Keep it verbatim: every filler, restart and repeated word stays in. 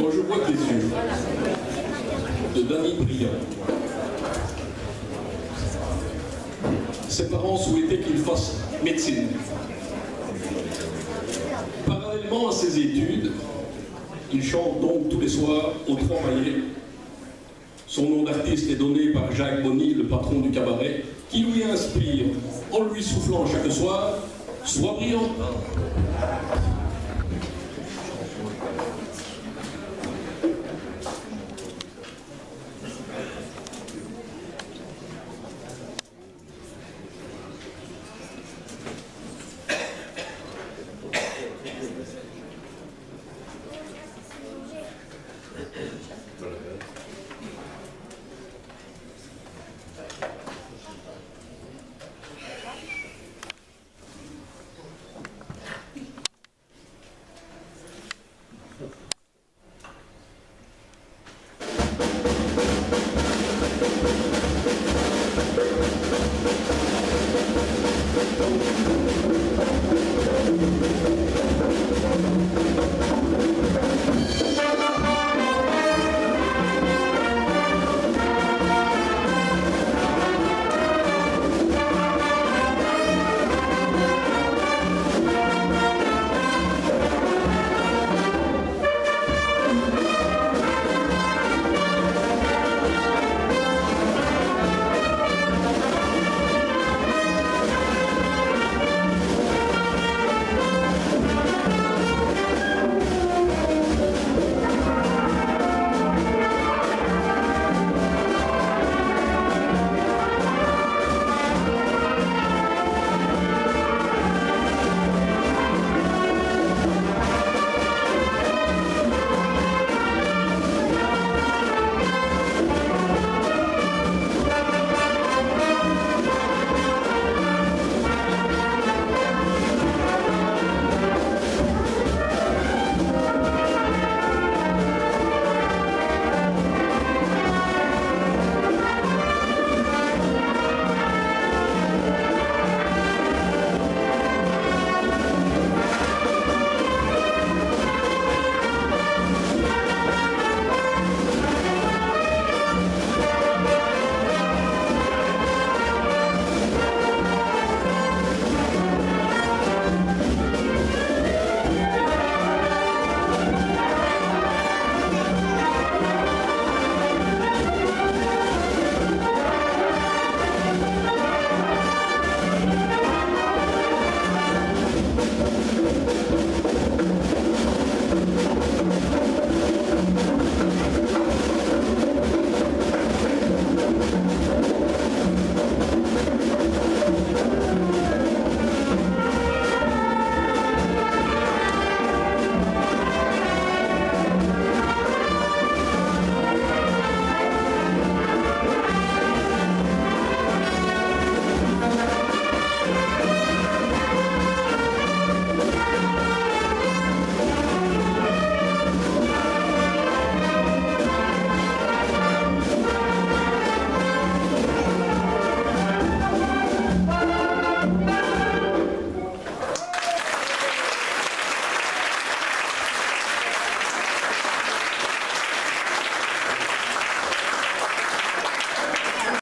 Quand je vois tes yeux de Danny Briand, ses parents souhaitaient qu'il fasse médecine. Parallèlement à ses études, il chante donc tous les soirs au Trois-Maillets. Son nom d'artiste est donné par Jacques Bonny, le patron du cabaret, qui lui inspire, en lui soufflant chaque soir, « Sois brillant ».